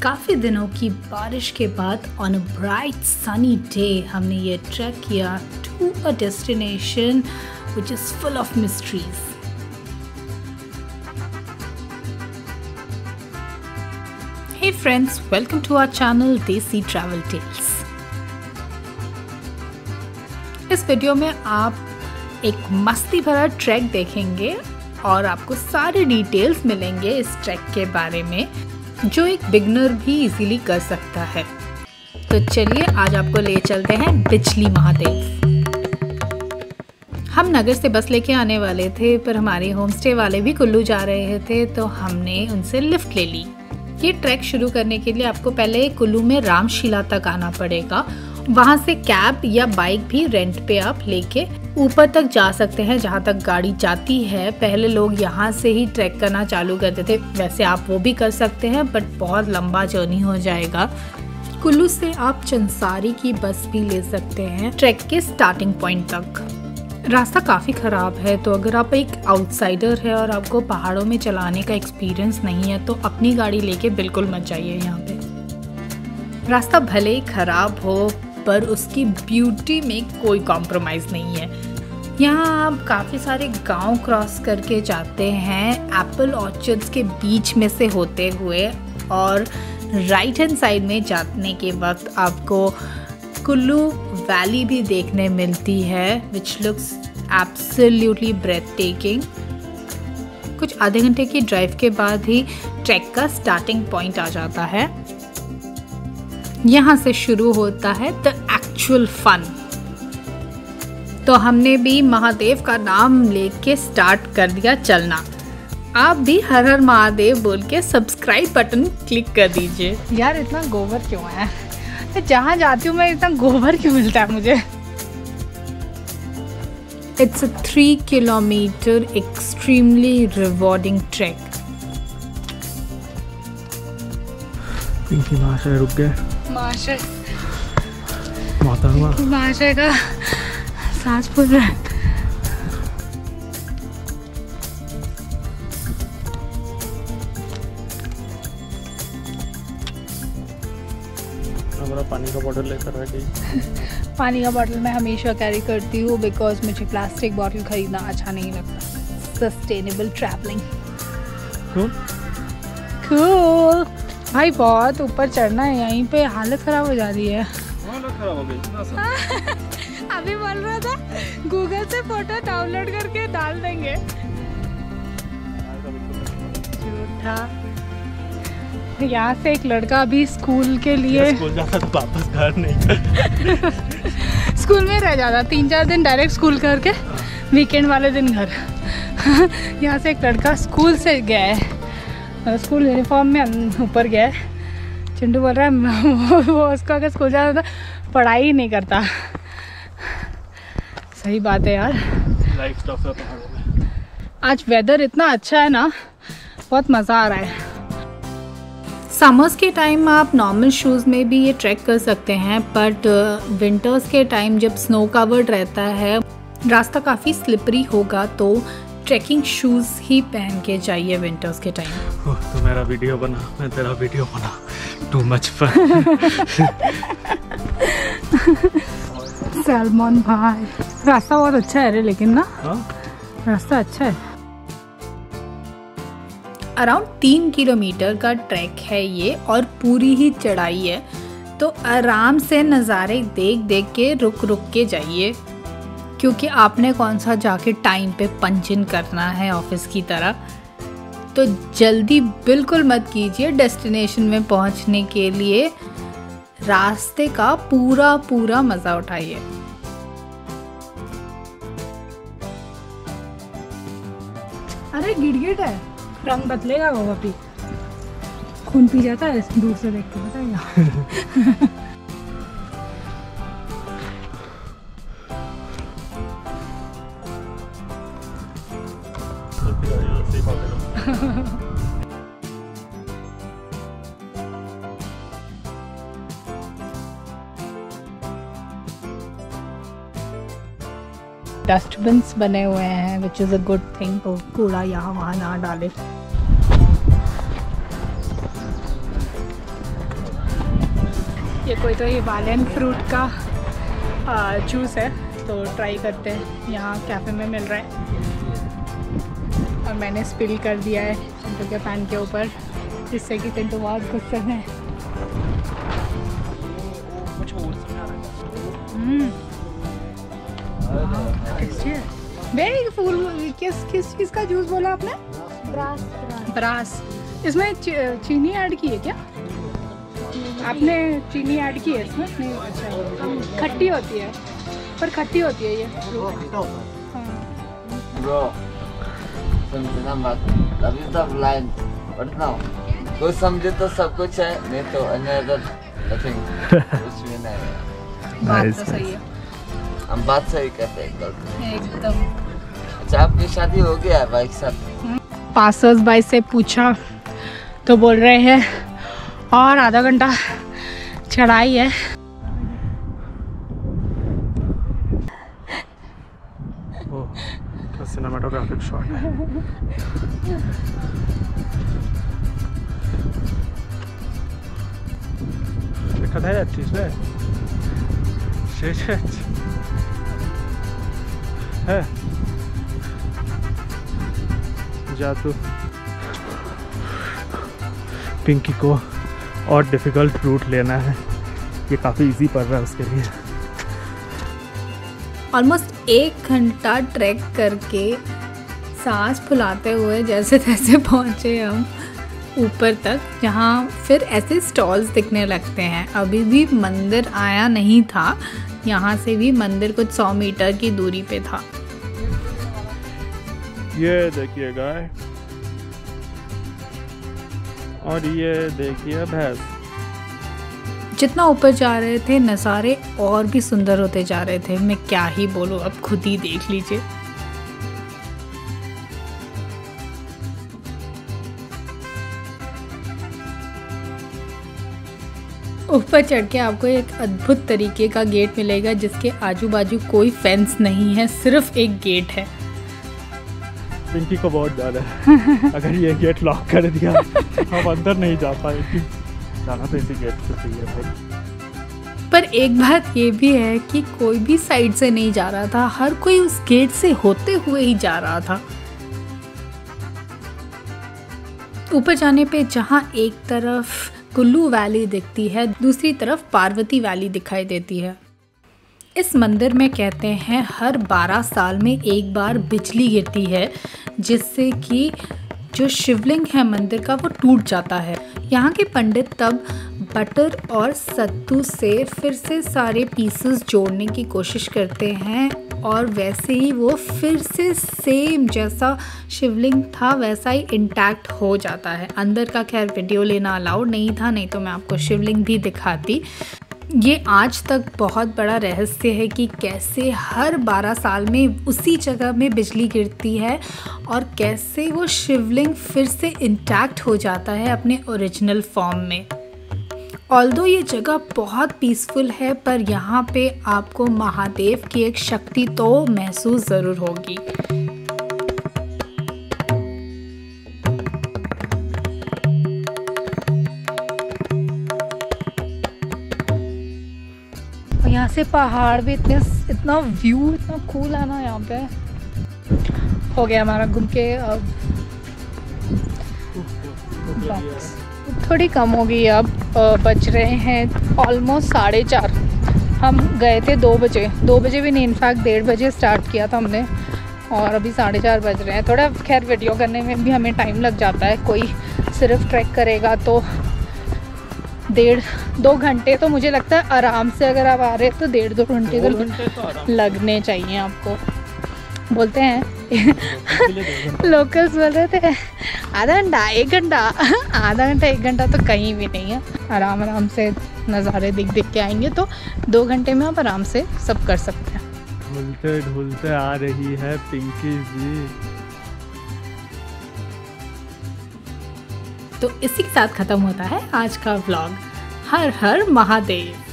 काफ़ी दिनों की बारिश के बाद on a bright sunny day हमने ये ट्रैक किया to a destination which is full of mysteries. Hey friends, welcome to our channel Desi Travel Tales। इस वीडियो में आप एक मस्ती भरा ट्रैक देखेंगे और आपको सारे डिटेल्स मिलेंगे इस ट्रैक के बारे में जो एक बिगनर भी इजीली कर सकता है। तो चलिए आज आपको ले चलते हैं बिजली महादेव। हम नगर से बस लेके आने वाले थे पर हमारे होम स्टे वाले भी कुल्लू जा रहे थे तो हमने उनसे लिफ्ट ले ली। ये ट्रैक शुरू करने के लिए आपको पहले कुल्लू में रामशिला तक आना पड़ेगा। वहाँ से कैब या बाइक भी रेंट पे आप लेके ऊपर तक जा सकते हैं जहाँ तक गाड़ी जाती है। पहले लोग यहाँ से ही ट्रैक करना चालू करते थे, वैसे आप वो भी कर सकते हैं बट बहुत लंबा जर्नी हो जाएगा। कुल्लू से आप चंसारी की बस भी ले सकते हैं ट्रैक के स्टार्टिंग पॉइंट तक। रास्ता काफ़ी ख़राब है तो अगर आप एक आउटसाइडर है और आपको पहाड़ों में चलाने का एक्सपीरियंस नहीं है तो अपनी गाड़ी लेके बिल्कुल मत जाइए यहाँ पे। रास्ता भले ही ख़राब हो पर उसकी ब्यूटी में कोई कॉम्प्रोमाइज़ नहीं है। यहाँ आप काफ़ी सारे गांव क्रॉस करके जाते हैं एप्पल ऑर्चर्ड्स के बीच में से होते हुए और राइट हैंड साइड में जाने के वक्त आपको कुल्लू वैली भी देखने मिलती है विच लुक्स एब्सोल्युटली ब्रेथटेकिंग। कुछ आधे घंटे की ड्राइव के बाद ही ट्रैक का स्टार्टिंग पॉइंट आ जाता है। यहाँ से शुरू होता है द एक्चुअल फन। तो हमने भी महादेव का नाम लेके स्टार्ट कर दिया चलना। आप भी हर हर महादेव बोल के सब्सक्राइब बटन क्लिक कर दीजिए। यार इतना गोबर क्यों है? जहाँ जाती हूँ मैं इतना गोबर क्यों मिलता है मुझे? It's a 3 kilometre extremely rewarding track. Pinky महाशय रुक गए। महाशय महाशय का सांस फूल रहा है। पानी का बॉटल लेकर आ गई। पानी का बॉटल मैं हमेशा कैरी करती हूँ बिकॉज मुझे प्लास्टिक बॉटल खरीदना अच्छा नहीं लगता। Sustainable travelling. कूल भाई, बहुत ऊपर चढ़ना है, यहीं पे हालत खराब हो जा रही है। हालत खराब हो गई। अभी बोल रहा था गूगल से फोटो डाउनलोड करके डाल देंगे। झूठा। यहाँ से एक लड़का अभी स्कूल के लिए स्कूल जाता तो वापस घर नहीं स्कूल में रह जाता, 3-4 दिन डायरेक्ट स्कूल करके वीकेंड वाले दिन घर। यहाँ से एक लड़का स्कूल से गया है, स्कूल यूनिफॉर्म में ऊपर गया है। चिंटू बोल रहा है वो उसको अगर स्कूल जाता तो पढ़ाई ही नहीं करता। सही बात है यार। लाइफ टफ है पहाड़ों में। आज वेदर इतना अच्छा है ना, बहुत मज़ा आ रहा है। समर्स के टाइम आप नॉर्मल शूज़ में भी ये ट्रैक कर सकते हैं बट विंटर्स के टाइम जब स्नो कवर्ड रहता है रास्ता काफ़ी स्लिपरी होगा तो ट्रैकिंग शूज़ ही पहन के जाइए विंटर्स के टाइम। तो मेरा वीडियो बना, मैं तेरा वीडियो बना। Too much fun. सैल्मन भाई, रास्ता बहुत अच्छा है रे लेकिन ना। रास्ता अच्छा है। अराउंड 3 किलोमीटर का ट्रैक है ये और पूरी ही चढ़ाई है तो आराम से नज़ारे देख देख के रुक रुक के जाइए क्योंकि आपने कौन सा जाके टाइम पे पंच इन करना है ऑफिस की तरह। तो जल्दी बिल्कुल मत कीजिए। डेस्टिनेशन में पहुंचने के लिए रास्ते का पूरा मज़ा उठाइए। अरे गिड़गिड़ है, रंग बदलेगा वो अभी। खून पी जाता है दूर से देख के, बताएगा। डस्टबिन्स बने हुए हैं which is a good thing, तो कूड़ा यहाँ वहाँ ना डाले। ये कोई तो हिमालयन फ्रूट का जूस है, तो ट्राई करते हैं। यहाँ कैफ़े में मिल रहा है और मैंने स्पिल कर दिया है चिंटू के पैन के ऊपर, जिससे कि चिंटू बहुत गुस्से में है। Very fool. किस चीज़ का जूस बोला आपने? ब्रास। इसमें चीनी ऐड की है क्या आपने? चीनी ऐड की है इसमें? नहीं। अच्छा, खट्टी होती है, पर खट्टी होती है ये। Bro, अभी तक लाइन पढ़ना कुछ समझे तो सब कुछ है, नहीं तो another nothing, कुछ भी नहीं है। बात तो सही है, हम बात सही कहते हैं एकदम। अच्छा, आपकी शादी हो गया है भाई के साथ? पासर्स बाई से पूछा तो बोल रहे हैं और आधा घंटा चढ़ाई है। क्या सिनेमेटोग्राफिक शॉट है। देखा था यार चीज है जा तू। पिंकी को और डिफ़िकल्ट रूट लेना है, ये काफ़ी इजी पड़ रहा है उसके लिए। ऑलमोस्ट 1 घंटा ट्रैक करके सांस फुलाते हुए जैसे तैसे पहुँचे हम ऊपर तक, जहाँ फिर ऐसे स्टॉल्स दिखने लगते हैं। अभी भी मंदिर आया नहीं था, यहाँ से भी मंदिर कुछ 100 मीटर की दूरी पे था। ये देखिए गाय और ये देखिए भैंस। जितना ऊपर जा रहे थे नज़ारे और भी सुंदर होते जा रहे थे। मैं क्या ही बोलूँ, अब खुद ही देख लीजिए। ऊपर चढ़ के आपको एक अद्भुत तरीके का गेट मिलेगा, जिसके आजू बाजू कोई फेंस नहीं है, सिर्फ एक गेट है। पिंकी को बहुत डर है, अगर ये गेट लॉक कर दिया हम अंदर नहीं जा पाएंगे। जाना तो इसी गेट से चाहिए भाई। पर एक बात ये भी है कि कोई भी साइड से नहीं जा रहा था, हर कोई उस गेट से होते हुए ही जा रहा था। ऊपर जाने पे जहाँ एक तरफ कुल्लू वैली दिखती है, दूसरी तरफ पार्वती वैली दिखाई देती है। इस मंदिर में कहते हैं हर 12 साल में एक बार बिजली गिरती है, जिससे कि जो शिवलिंग है मंदिर का वो टूट जाता है। यहाँ के पंडित तब बटर और सत्तू से फिर से सारे पीसेस जोड़ने की कोशिश करते हैं, और वैसे ही वो फिर से सेम जैसा शिवलिंग था वैसा ही इंटैक्ट हो जाता है। अंदर का खैर वीडियो लेना अलाउड नहीं था, नहीं तो मैं आपको शिवलिंग भी दिखाती। ये आज तक बहुत बड़ा रहस्य है कि कैसे हर 12 साल में उसी जगह में बिजली गिरती है और कैसे वो शिवलिंग फिर से इंटैक्ट हो जाता है अपने ओरिजिनल फॉर्म में। ऑल्दो ये जगह बहुत पीसफुल है, पर यहाँ पे आपको महादेव की एक शक्ति तो महसूस ज़रूर होगी। यहाँ से पहाड़ भी इतना व्यू इतना कूल है ना यहाँ पे। हो गया हमारा घूम के, अब थोड़ी कम हो गई। अब बज रहे हैं ऑलमोस्ट 4:30। हम गए थे 2 बजे, 2 बजे भी नहीं, इनफैक्ट 1:30 बजे स्टार्ट किया था हमने, और अभी 4:30 बज रहे हैं। थोड़ा खैर वीडियो करने में भी हमें टाइम लग जाता है। कोई सिर्फ ट्रैक करेगा तो 1.5-2 घंटे तो मुझे लगता है आराम से, अगर आप आ रहे हैं तो 1.5-2 घंटे तो लगने चाहिए आपको। बोलते हैं लोकल्स बोल रहे थे आधा घंटा 1 घंटा, आधा घंटा 1 घंटा तो कहीं भी नहीं है। आराम से नज़ारे दिख के आएंगे तो 2 घंटे में आप आराम से सब कर सकते हैं। ढूलते ढूलते आ रही है पिंकी जी। तो इसी के साथ ख़त्म होता है आज का व्लॉग। हर हर महादेव।